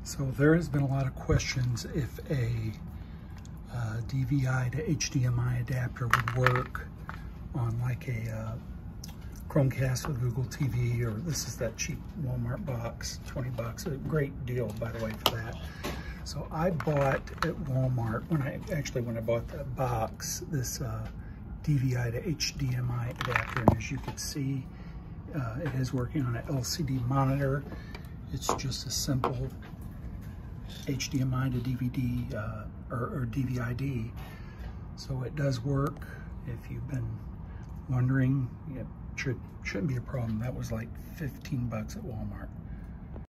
So there has been a lot of questions if a DVI to HDMI adapter would work on like a Chromecast with Google TV, or this is that cheap Walmart box, 20 bucks, a great deal by the way for that. So I bought at Walmart, when I bought the box, this DVI to HDMI adapter, and as you can see, it is working on an LCD monitor. It's just a simple HDMI to DVD or DVD. So it does work. If you've been wondering, it shouldn't be a problem. That was like 15 bucks at Walmart.